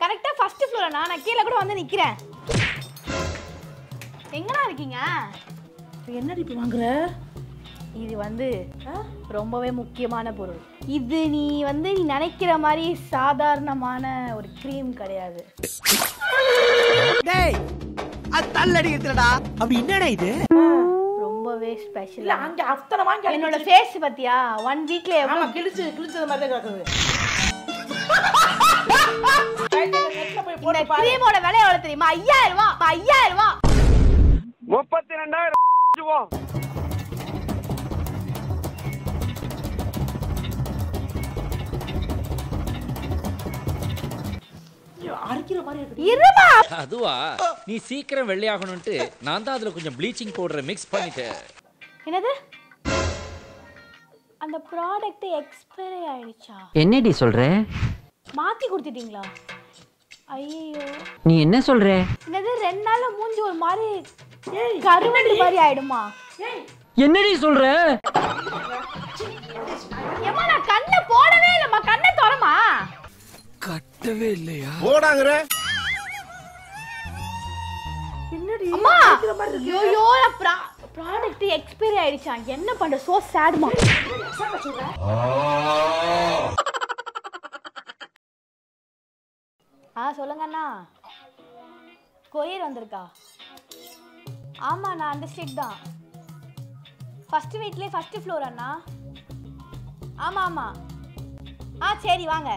கரெக்டா first floor நான் கீழ கூட வந்து நிக்கிறேன். எங்கடா இருக்கீங்க? என்னடி இப்ப வாங்குற? இது வந்து ரொம்பவே முக்கியமான பொருள். இது நீ நினைக்கிற மாதிரி சாதாரணமான ஒரு க்ரீம் கிடையாது. டேய் அது தள்ளடி இருக்குடா. அப்படி என்னடா இது? ரொம்பவே ஸ்பெஷல். இல்ல அங்க அத்தனை வாங்கி என்னோட ஃபேஸ் பத்தியா 1 வீக்ல ஆமா கிழிச்சது மாதிரி தான் கிடக்குது. இந்த க்ரீமோட விலை எவ்வளவு தெரியுமா? 5000 ரூபாய். 5000 ரூபாய். 32000 ரூபாய். அரிக்கிற மாதிரி இருக்கு. இருமா. அதுவா நீ சீக்கிரம் வெள்ளையாகணும்னு நான் தான் அதுல கொஞ்சம் ப்ளீச்சிங் பவுடரை மிக்ஸ் பண்ணிட்டேன். என்னது? அந்த ப்ராடக்ட் எக்ஸ்பைரி ஆயிடுச்சா? என்னடி சொல்ற? மாத்தி கொடுத்துட்டீங்களா? ஐயோ நீ என்ன சொல்ற? என்னது 2 நாள்ல மூஞ்சி ஒரு மாதிரி கருவண்டி மாதிரி ஆயிடுமா? என்னடி சொல்ற? ஏமா நான் கண்ண போடவே இல்லம்மா. கண்ண தரமா? கட்டவே இல்லையா? போடாங்கற. என்னடி அம்மா ஐயோ ப்ராடக்ட் எக்ஸ்பைரி ஆயிடுச்சா? என்ன பண்ற? சோ சேட்மா. சொல்லுங்க அண்ணா. கொரியர் வந்திருக்கா? ஆமா நான் அந்த ஸ்ட்ரீட் தான். ஃபர்ஸ்ட் வீட்லயே ஃபர்ஸ்ட் ஃப்ளோர் அண்ணா. ஆமா ஆமா. சரி வாங்க.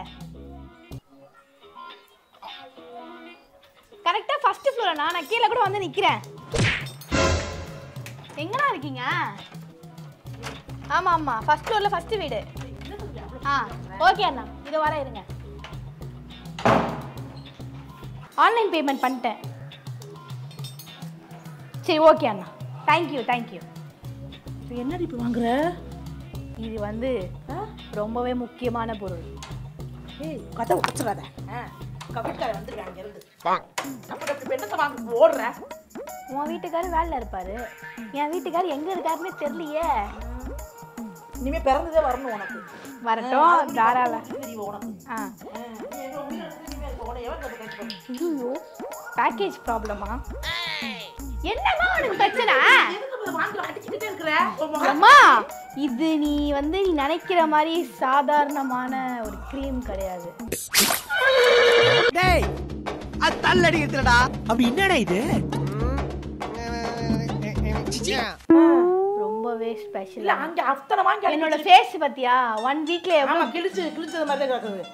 கரெக்டா ஃபர்ஸ்ட் ஃப்ளோர் அண்ணா. நான் கீழ கூட வந்து நிக்கிறேன். எங்கடா இருக்கீங்க? ஆமா ஆமா ஃபர்ஸ்ட் ஃப்ளோர்ல ஃபர்ஸ்ட் வீடு. ஓகே அண்ணா இதோ வர இருங்க. ஆன்லைன் பேமெண்ட் பண்ணிட்டேன். சரி ஓகே அண்ணா. தேங்க்யூ. என்னடி இப்ப வாங்குற? இது ரொம்பவே முக்கியமான பொருள். ஏய் கதை உடைச்சிடாத. கவிட்கார வந்துருக்காங்க அங்க இருந்து. அப்படி பெண்ணத்தை வாங்க ஓடுற. உன் வீட்டுக்காரர் வேலைல இருப்பாரு. என் வீட்டுக்காரர் எங்க இருக்காருன்னே தெரியலையே. இனிமே பிறந்ததே வரணும் உனக்கு. வரட்டும் தாராள. ஐயோ பேக்கேஜ் ப்ராப்ளமா? என்னம்மா உனக்கு பிரச்சனை? அம்மா இது நீ நினைக்கிற மாதிரி சாதாரணமான ஒரு க்ரீம் கிடையாது. டேய் அது தள்ளடி இருக்குடா. அப்படி என்னடா இது? ரொம்பவே ஸ்பெஷல். இல்ல அங்க அத்தனை வாங்கி என்னோட ஃபேஸ் பத்தியா 1 வீக்ல ஆமா கிழிச்சது மாதிரி தான் கிடக்குது.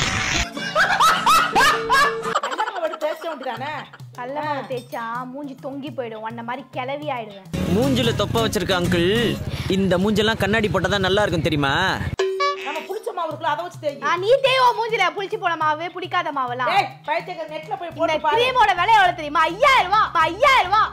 கல்லமாவை தேய்ச்சா மூஞ்சி தொங்கி போயிடும். உன்ன மாதிரி கிளவி ஆயிடுவேன். மூஞ்சில தொப்ப வச்சிருக்க அங்கிள். இந்த மூஞ்செல்லாம் கண்ணாடி போட்டா நல்லா இருக்கும் தெரியுமா? நம்ம புளிச்ச மாவு இருக்குல அத வச்சு தேய். நீ தேய்வோ மூஞ்சில புளிச்சு போன மாவு பிடிக்காத மாவலாம். டேய் பைத்தியக்க நெட்ல போய் போடு பாரு. க்ரீமோட விலை எவ்வளவு தெரியுமா? 5000 ரூபாய். 5000 ரூபாய்.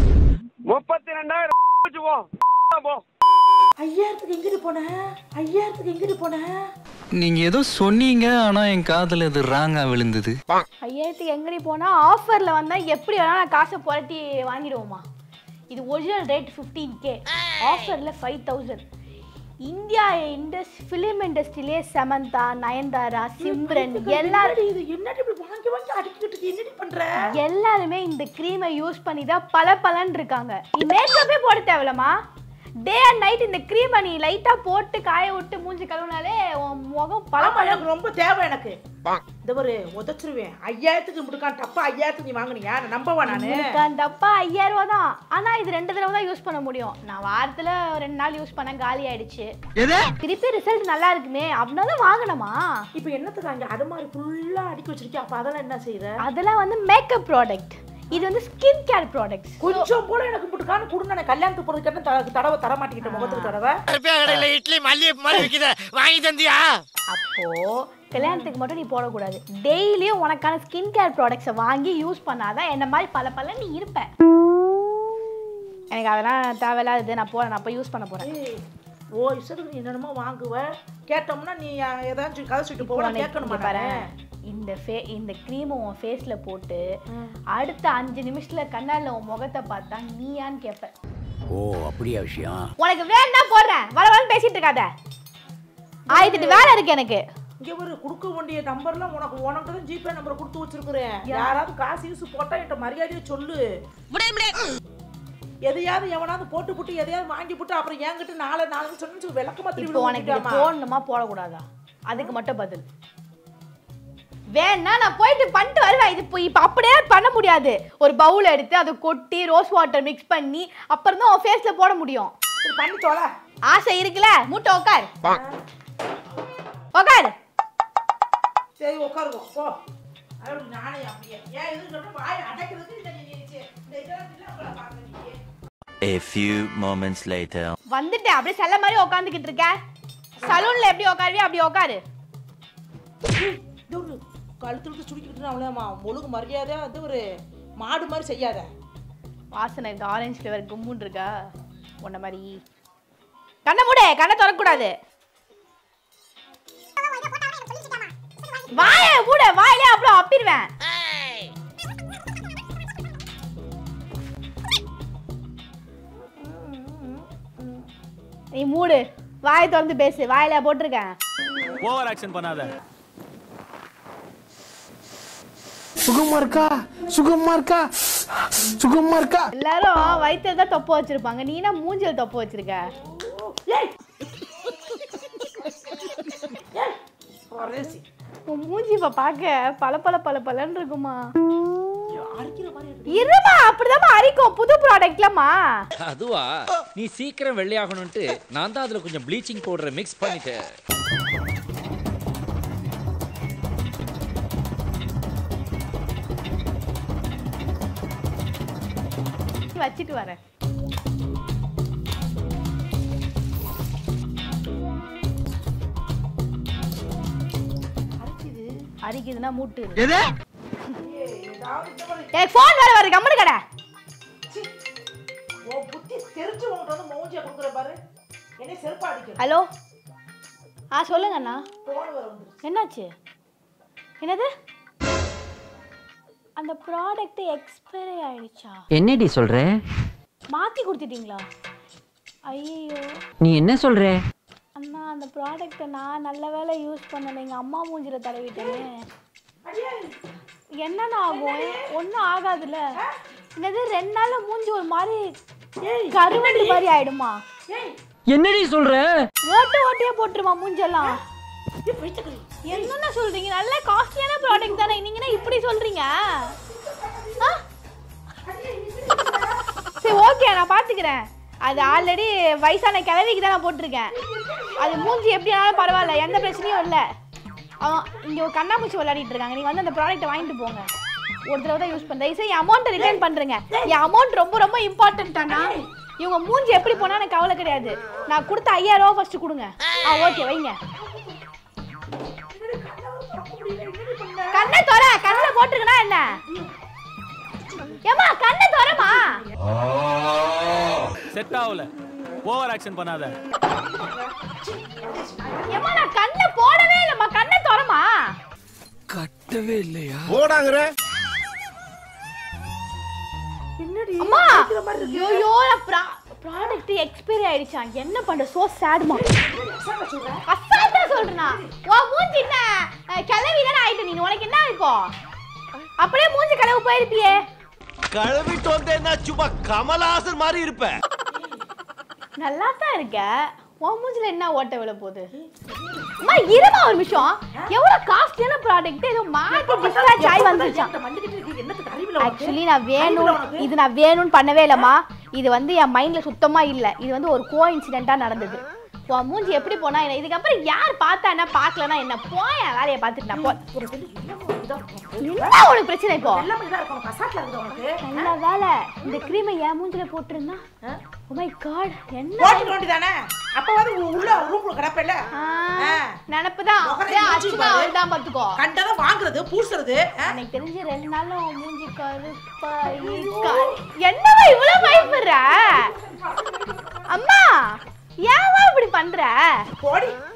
32000 ரூபாய். 5000க்கு எங்கடி போன? நீங்க ஏதோ சொன்னீங்க ஆனா என் காதுல அது ராங்கா விழுந்தது. 5000க்கு எங்கடி போனா ஆஃபர்ல வந்தா எப்படி வேணா நான் காசை புரட்டி வாங்கிடுவோமா? இது ஒரிஜினல் ரேட் 15k. ஆஃபர்ல 5000. இந்தியா ஃபிலிம் இண்டஸ்ட்ரியிலே சமந்தா, நயன்தாரா, சிம்ரன் எல்லாரும் இது என்னடி இப்படி வாங்கி அடிக்கிட்டு என்னடி பண்ற? எல்லாருமே இந்த க்ரீமை யூஸ் பண்ணி தான் பளபளன்னு இருக்காங்க. நீ மேக்கப்பே போட தேவலமா? டே அண்ட் நைட் இந்த க்ரீமை நீ லைட்டா போட்டு காய விட்டு மூஞ்சி கழுவுனாலே உன் முகம் எனக்கு ரொம்ப தேவை. எனக்கு இந்த ஒரு உதச்சிருவேன். 5000க்கு முடுக்கான் டப்பா 5000க்கு நீ வாங்குனியா? நான் நம்பவா நானு? முடுக்கான் டப்பா 5000 ரூபாய் தான். ஆனா இது 2 தடவை தான் யூஸ் பண்ண முடியும். நான் வாரத்துல 2 நாள் யூஸ் பண்ண காலி ஆயிடுச்சு. திருப்பி ரிசல்ட் நல்லா இருக்குமே அப்படின்னா வாங்கணுமா? இப்போ என்னத்துக்கு அங்க அடமாரி ஃபுல்லா அடிக்கி வச்சிருக்கேன். அப்ப அதெல்லாம் என்ன செய்யற? அதெல்லாம் மேக்கப் ப்ராடக்ட். இது ஸ்கின் கேர் ப்ராடக்ட்ஸ். கொஞ்சம் போல எனக்கு முடுக்கான குடுங்க. நான் கல்யாணத்துக்கு போறதுக்கு தடவை தர மாட்டேங்கிட்ட முகத்துக்கு தடவை. கருப்பியா கடையில இட்லி மல்லிகை மாதிரி விக்குதே வாங்கி தந்தியா? அப்போ கல்யாணத்துக்கு மட்டும் நீ போடக்கூடாது. டெய்லியும் உனக்கான ஸ்கின் கேர் ப்ராடக்ட்ஸை வாங்கி யூஸ் பண்ணாதான் என்ன மாதிரி பல நீ இருப்ப. எனக்கு அதெல்லாம் தேவையில்லாதது. நான் போறேன். நான் அப்போ யூஸ் பண்ண போறேன். ஓ இசத்துக்கு நீ என்னமோ வாங்குவ. கேட்டோம்னா நீ ஏதாச்சும் கதை சுட்டு போட கேட்கணுமா? பாரு இந்த க்ரீமை உன் ஃபேஸ்ல போட்டு அடுத்த 5 நிமிஷத்துல கண்ணால உன் முகத்தை பார்த்தா நீயான்னு கேட்ப. ஓ அப்படியா விஷயம்? உனக்கு வேணா போடுறேன். வர பேசிட்டு இருக்காத. 1008 வேலை இருக்கு எனக்கு. இங்க ஒரு கொடுக்க வேண்டிய நம்பர்லாம் உனக்கு தான் ஜிபே நம்பர் கொடுத்து வச்சிருக்கிறேன். யாராவது காசு யூஸ் போட்டா என்கிட்ட மரியாதையை சொல்லு. எதையாவது எவனாவது போட்டு எதையாவது வாங்கி போட்டு அப்புறம் என்கிட்ட நாளைன்னு சொன்னு விளக்கமா திருப்பி உனக்கு போடணுமா போடக்கூடாதா? அதுக்கு மட்டும் பதில். வேணா நான் போயிட்டு பண்ணிட்டு வருவேன். இது இப்போ அப்படியே பண்ண முடியாது. ஒரு பவுல் எடுத்து அதை கொட்டி ரோஸ் வாட்டர் மிக்ஸ் பண்ணி அப்புறம் தான் உன் ஃபேஸ்ல போட முடியும். பண்ணி தோல. ஆசை இருக்குல்ல? மூட்டை உட்கார். உட்கார். சரி உட்காருவோம். போ. அதாவது நானே அப்படியே. ஏன் இதுக்கு வாய் அடக்குறதுக்கு இந்த இதெல்லாம் இல்ல அப்பலாம் பாக்குறீங்க. A few moments later. வந்துட்டேன். அப்படியே செல்ல மாதிரி உட்கார்ந்துக்கிட்டு இருக்க. சலூன்ல எப்படி உட்காருவியா அப்படி உட்காரு. இது கழுத்துட்டு சுடிக்கிட்டு அவளேமா ஒழுங்கு மரியாதையா வந்து ஒரு மாடு மாதிரி செய்யாத. வாசனை இருக்கு. ஆரஞ்சு ஃப்ளேவர் கும்முன்னு இருக்கா உன்ன மாதிரி. கண்ணை மூடு. கண்ணை திறக்கக்கூடாது. வாய மூடு. வாயிலே அப்புறம் அப்பிடுவேன். நீ மூடு. வாயை திறந்து பேசு. வாயில போட்டிருக்கேன். ஓவர் ஆக்ஷன் பண்ணாத. சுகமா இருக்கா எல்லாரும் வயித்துல தான் தொப்பை வச்சிருப்பாங்க. நீ என்ன மூஞ்சில தொப்பை வச்சிருக்க? உன் மூஞ்சி இப்ப பாக்க பல இருக்குமா? இருமா அப்படிதான் அரிக்கும். புது ப்ராடக்ட்லமா? அதுவா நீ சீக்கிரம் வெள்ளையாகணும்ட்டு நான் தான் அதுல கொஞ்சம் ப்ளீச்சிங் பவுடரை மிக்ஸ் பண்ணிட்டேன். வச்சிட்டு வரேன். அரிக்குதுன்னா மூட்டு. எனக்கு போன் வேற வருது. கம்மனு கடை. ஓ புத்தி தெரிஞ்சு உன்கிட்ட வந்து மௌஞ்சியா குடுக்குற பாரு. என்ன செருப்பா அடிக்குது. ஹலோ. சொல்லுங்க அண்ணா. போன் வர வந்துருச்சு. என்னாச்சு? என்னது? அந்த ப்ராடக்ட் எக்ஸ்பைரி ஆயிடுச்சா? என்னடி சொல்ற? மாத்தி கொடுத்துட்டீங்களா? ஐயோ. நீ என்ன சொல்ற? அண்ணா அந்த ப்ராடக்ட்டை நான் நல்ல வேளை யூஸ் பண்ணல. எங்க அம்மா மூஞ்சில தடவிட்டேனே. என்னன்னா ஆகும்? ஒன்றும் ஆகாதுல்ல. என்னது 2 நாள்ல மூஞ்சி ஒரு மாதிரி கருவண்டு மாதிரி ஆயிடுமா? என்னடி சொல்ற? ஓட்டியே போட்டுருமா மூஞ்செல்லாம்? என்ன சொல்றீங்க? நல்ல காஸ்ட்லியான ப்ராடக்ட் தானே. நீங்க என்ன இப்படி சொல்றீங்க? சரி ஓகே நான் பாத்துக்கிறேன். அது ஆல்ரெடி வயசான கிழவிக்கு தான் நான் போட்டிருக்கேன். அது மூஞ்சி எப்படி ஆனாலும் பரவாயில்ல. எந்த பிரச்சனையும் இல்லை. அவன் இங்கே ஒரு கண்ணாமூச்சி விளையாடிட்டு இருக்காங்க. நீங்கள் வந்து அந்த ப்ராடக்ட்டை வாங்கிட்டு போங்க. ஒரு தடவை தான் யூஸ் பண்ணுறேன். சரி என் அமௌண்ட்டை ரிட்டர்ன் பண்ணுறேங்க. என் அமௌண்ட் ரொம்ப இம்பார்ட்டன்ட்டானா? இவங்க மூஞ்சி எப்படி போனால் எனக்கு கவலை கிடையாது. நான் கொடுத்த 5000 ரூபா ஃபர்ஸ்ட் கொடுங்க. ஓகே வைங்க. கண்ணை தோற. கண்ணில் போட்டிருக்கனா என்ன? ஏமா கண்ணை தோறமா? செட் ஆகல. ஓவர் ஆக்ஷன் பண்ணாத. ஏமா நான் கண்ணை போடவே இல்லம்மா. கண்ணை தோறமா? கட்டவே இல்லையா? போடாங்கற. என்னடி? அம்மா ஐயோ ப்ராடக்ட் எக்ஸ்பைரி ஆயிடுச்சா? என்ன பண்ற? சோ சேட்மா. அசால்ட்டா சொல்றேனா? வா மூஞ்சி என்ன கிளவி தான ஆயிட்ட நீ. உனக்கு என்ன இப்போ? அப்படியே மூஞ்சி கலவு போயிருப்பியே. கழுவிட்டு வந்தேன்னா சும்மா கமலஹாசன் மாதிரி இருப்ப. நல்லா தான் இருக்க. உன் மூஞ்சில என்ன ஓட்ட விழ போகுது? அம்மா இருமா ஒரு நிமிஷம். எவ்வளவு காஸ்ட்லியான ப்ராடக்ட் ஏதோ மாத்தி டிஸ்பேட்ச் ஆயி வந்துருச்சா? ஆக்சுவலி நான் வேணும்னு பண்ணவே இல்லம்மா. இது வந்து என் மைண்ட்ல சுத்தமா இல்ல. இது வந்து ஒரு கோஇன்சிடென்ட்டா நடந்தது. உன் மூஞ்சி எப்படி போனா என்ன? இதுக்கப்புறம் யார் பார்த்தா என்ன பார்க்கலன்னா என்ன? போய் வேலையை பார்த்துட்டு நான் என்ன உனக்கு பிரச்சனை இப்போ? நல்ல வேலை இந்த கிரீமை என் மூஞ்சில போட்டிருந்தா. ஓ மை காட் என்ன போட்டு வேண்டியதானே? அப்பவாது உள்ள ரூம்ல கிடப்பல. நினைப்புதான். அச்சுமா அவள்தான் பாத்துக்கோ. கண்டத வாங்குறது பூசுறது. எனக்கு தெரிஞ்சு 2 நாள்ல மூஞ்சி கருப்பாய். என்னவா இவ்வளவு பயப்படுற? அம்மா ஏன் இப்படி பண்ற? போடி.